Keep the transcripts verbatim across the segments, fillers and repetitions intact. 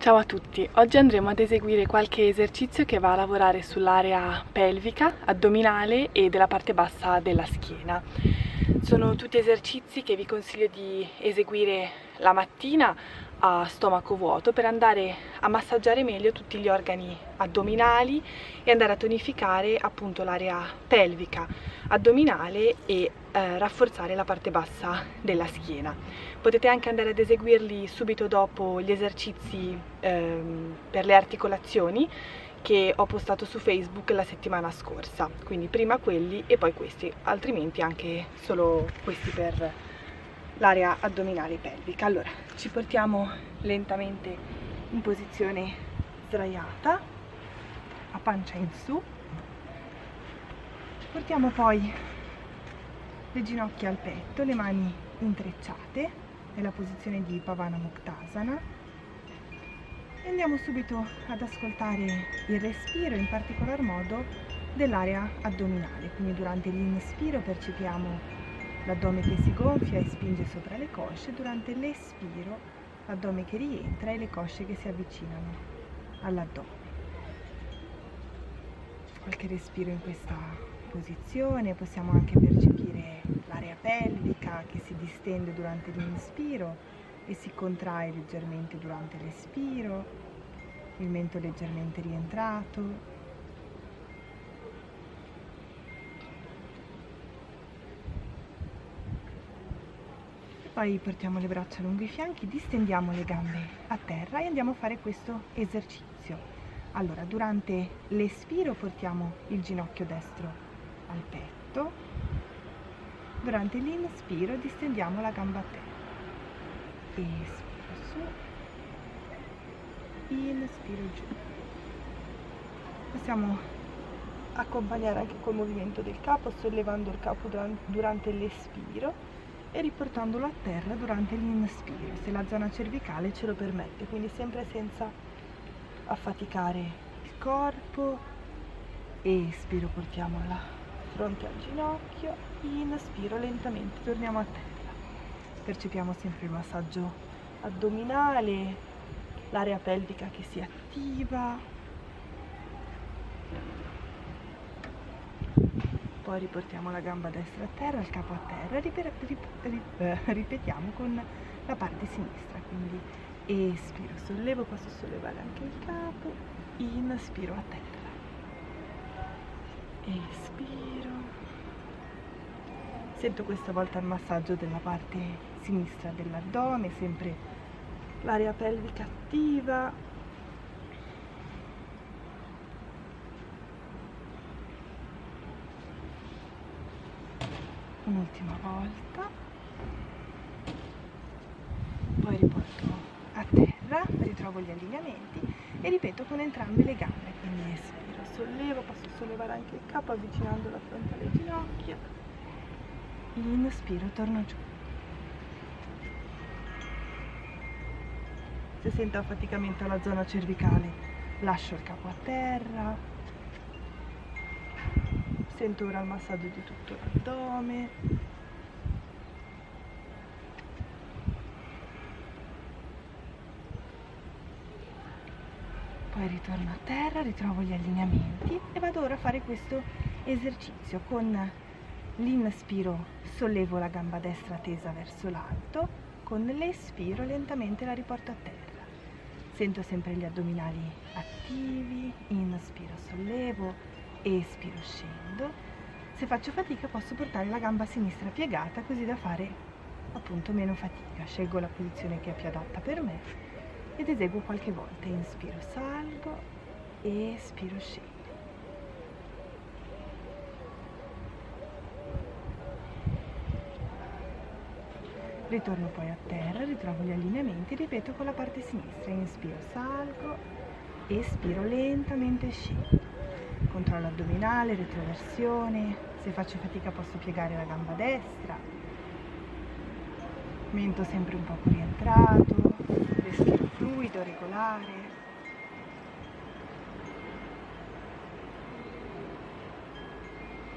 Ciao a tutti, oggi andremo ad eseguire qualche esercizio che va a lavorare sull'area pelvica, addominale e della parte bassa della schiena. Sono tutti esercizi che vi consiglio di eseguire la mattina a stomaco vuoto per andare a massaggiare meglio tutti gli organi addominali e andare a tonificare appunto l'area pelvica, addominale e eh, rafforzare la parte bassa della schiena. Potete anche andare ad eseguirli subito dopo gli esercizi ehm, per le articolazioni che ho postato su Facebook la settimana scorsa, quindi prima quelli e poi questi, altrimenti anche solo questi per l'area addominale e pelvica. Allora, ci portiamo lentamente in posizione sdraiata, a pancia in su, portiamo poi le ginocchia al petto, le mani intrecciate, nella posizione di Pavana Muktasana, e andiamo subito ad ascoltare il respiro, in particolar modo dell'area addominale. Quindi durante l'inspiro percepiamo l'addome che si gonfia e spinge sopra le cosce, durante l'espiro l'addome che rientra e le cosce che si avvicinano all'addome. Qualche respiro in questa posizione, possiamo anche percepire l'area pelvica che si distende durante l'inspiro e si contrae leggermente durante l'espiro, il mento leggermente rientrato. Poi portiamo le braccia lungo i fianchi, distendiamo le gambe a terra e andiamo a fare questo esercizio. Allora, durante l'espiro portiamo il ginocchio destro al petto, durante l'inspiro distendiamo la gamba a terra. Espiro su, inspiro giù. Possiamo accompagnare anche col movimento del capo, sollevando il capo durante l'espiro e riportandolo a terra durante l'inspiro, se la zona cervicale ce lo permette, quindi sempre senza affaticare il corpo. Espiro, portiamo la fronte al ginocchio, inspiro, lentamente torniamo a terra. Percepiamo sempre il massaggio addominale, l'area pelvica che si attiva. Poi riportiamo la gamba destra a terra, il capo a terra, ripet rip ripetiamo con la parte sinistra, quindi espiro, sollevo, posso sollevare anche il capo, inspiro a terra, espiro, sento questa volta il massaggio della parte sinistra dell'addome, sempre l'area pelvica attiva. Un'ultima volta, poi riporto a terra, ritrovo gli allineamenti e ripeto con entrambe le gambe, quindi espiro, sollevo, posso sollevare anche il capo avvicinando la fronte alle ginocchia, inspiro, torno giù. Se sento affaticamento alla zona cervicale lascio il capo a terra. Sento ora il massaggio di tutto l'addome. Poi ritorno a terra, ritrovo gli allineamenti e vado ora a fare questo esercizio. Con l'inspiro sollevo la gamba destra tesa verso l'alto, con l'espiro lentamente la riporto a terra. Sento sempre gli addominali attivi, inspiro, sollevo, espiro, scendo. Se faccio fatica posso portare la gamba sinistra piegata, così da fare appunto meno fatica. Scelgo la posizione che è più adatta per me ed eseguo qualche volta. Inspiro, salgo, espiro, scendo. Ritorno poi a terra, ritrovo gli allineamenti, ripeto con la parte sinistra. Inspiro, salgo, espiro, lentamente scendo. Controllo addominale, retroversione, se faccio fatica posso piegare la gamba destra, mento sempre un po' rientrato, respiro fluido, regolare.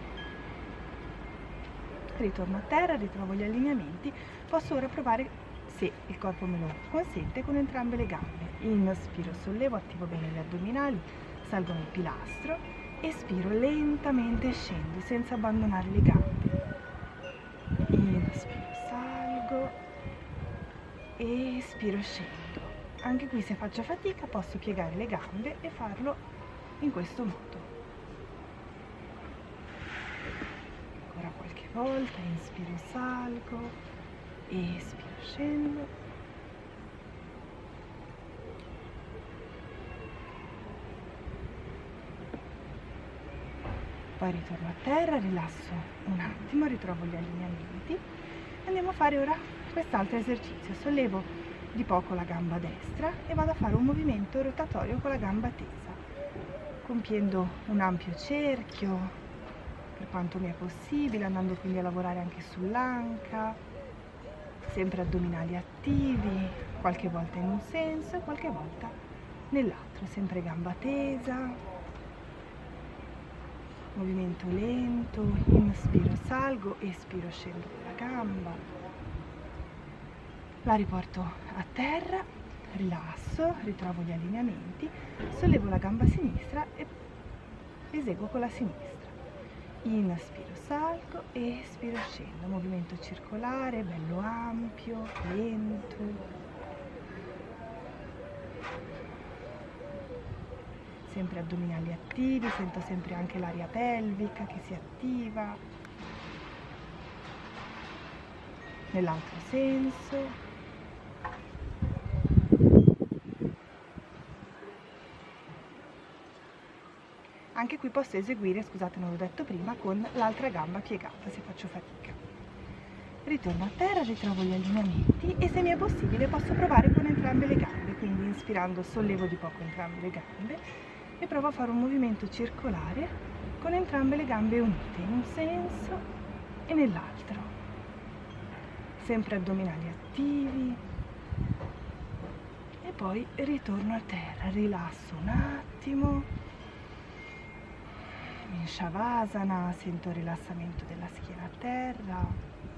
Ritorno a terra, ritrovo gli allineamenti, posso ora provare se il corpo me lo consente, con entrambe le gambe. Inspiro, sollevo, attivo bene gli addominali, salgo nel pilastro, espiro, lentamente scendo senza abbandonare le gambe. Inspiro, salgo, espiro, scendo. Anche qui, se faccio fatica, posso piegare le gambe e farlo in questo modo. Ancora qualche volta, inspiro, salgo, espiro, scendo. Poi ritorno a terra, rilasso un attimo, ritrovo gli allineamenti. Andiamo a fare ora quest'altro esercizio. Sollevo di poco la gamba destra e vado a fare un movimento rotatorio con la gamba tesa, compiendo un ampio cerchio per quanto mi è possibile, andando quindi a lavorare anche sull'anca, sempre addominali attivi, qualche volta in un senso e qualche volta nell'altro, sempre gamba tesa, movimento lento, inspiro, salgo, espiro, scendo con la gamba. La riporto a terra, rilasso, ritrovo gli allineamenti, sollevo la gamba sinistra e eseguo con la sinistra. Inspiro, salgo, espiro, scendo. Movimento circolare, bello ampio, lento. Sempre addominali attivi, sento sempre anche l'aria pelvica che si attiva. Nell'altro senso. Anche qui posso eseguire, scusate non l'ho detto prima, con l'altra gamba piegata se faccio fatica. Ritorno a terra, ritrovo gli allineamenti e se mi è possibile posso provare con entrambe le gambe, quindi inspirando sollevo di poco entrambe le gambe e provo a fare un movimento circolare con entrambe le gambe unite in un senso e nell'altro. Sempre addominali attivi e poi ritorno a terra, rilasso un attimo. In Shavasana sento il rilassamento della schiena a terra,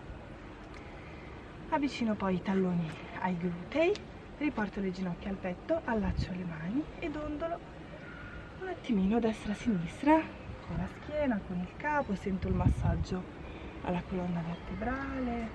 avvicino poi i talloni ai glutei, riporto le ginocchia al petto, allaccio le mani e dondolo un attimino destra-sinistra con la schiena, con il capo, sento il massaggio alla colonna vertebrale.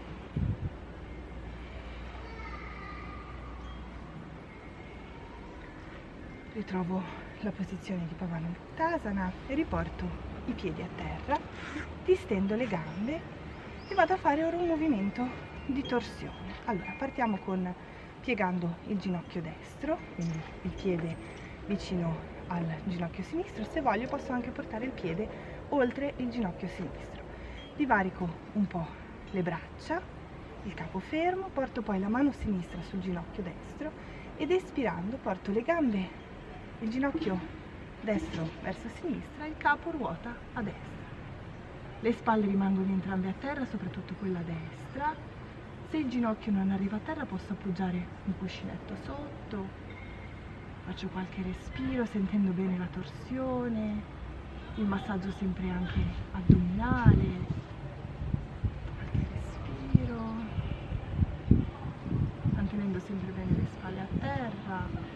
Ritrovo la posizione di Pavanuttasana e riporto i piedi a terra, distendo le gambe e vado a fare ora un movimento di torsione. Allora, partiamo con piegando il ginocchio destro, quindi il piede vicino al ginocchio sinistro. Se voglio posso anche portare il piede oltre il ginocchio sinistro. Divarico un po' le braccia, il capo fermo, porto poi la mano sinistra sul ginocchio destro ed espirando porto le gambe, il ginocchio destro verso sinistra, il capo ruota a destra. Le spalle rimangono entrambe a terra, soprattutto quella destra. Se il ginocchio non arriva a terra posso appoggiare un cuscinetto sotto. Faccio qualche respiro sentendo bene la torsione, il massaggio sempre anche addominale. Qualche respiro, mantenendo sempre bene le spalle a terra.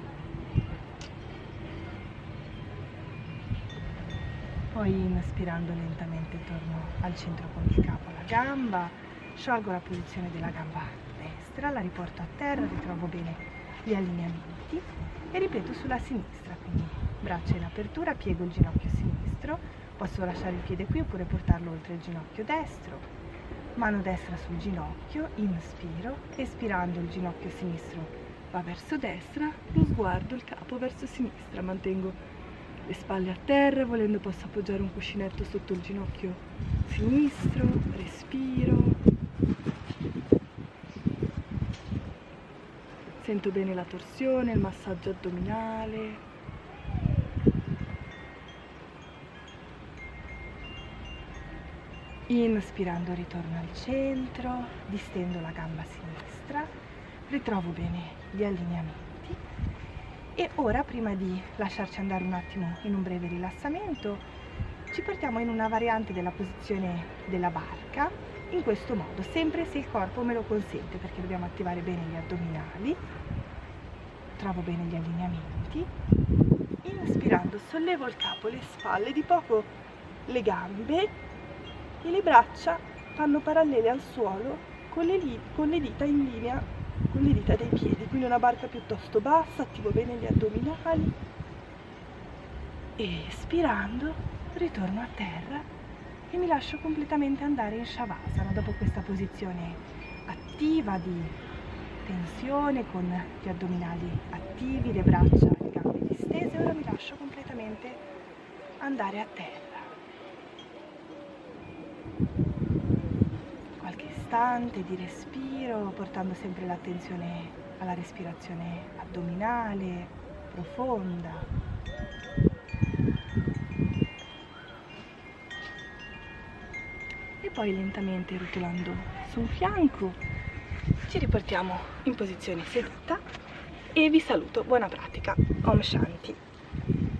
Poi inspirando lentamente torno al centro con il capo alla gamba, sciolgo la posizione della gamba destra, la riporto a terra, ritrovo bene gli allineamenti e ripeto sulla sinistra, quindi braccia in apertura, piego il ginocchio sinistro, posso lasciare il piede qui oppure portarlo oltre il ginocchio destro, mano destra sul ginocchio, inspiro, espirando il ginocchio sinistro va verso destra, lo sguardo, il capo verso sinistra, mantengo le spalle a terra, volendo posso appoggiare un cuscinetto sotto il ginocchio sinistro, respiro, sento bene la torsione, il massaggio addominale, inspirando ritorno al centro, distendo la gamba sinistra, ritrovo bene gli allineamenti. E ora, prima di lasciarci andare un attimo in un breve rilassamento, ci portiamo in una variante della posizione della barca, in questo modo, sempre se il corpo me lo consente, perché dobbiamo attivare bene gli addominali. Trovo bene gli allineamenti. Inspirando sollevo il capo, le spalle, di poco le gambe e le braccia fanno parallele al suolo con le, con le dita in linea con le dita dei piedi, quindi una barca piuttosto bassa, attivo bene gli addominali. E espirando ritorno a terra e mi lascio completamente andare in Shavasana dopo questa posizione attiva di tensione, con gli addominali attivi, le braccia e le gambe distese. Ora mi lascio completamente andare a terra. Qualche istante di respiro, portando sempre l'attenzione alla respirazione addominale profonda. E poi lentamente rotolando su un fianco ci riportiamo in posizione seduta e vi saluto. Buona pratica. Om Shanti.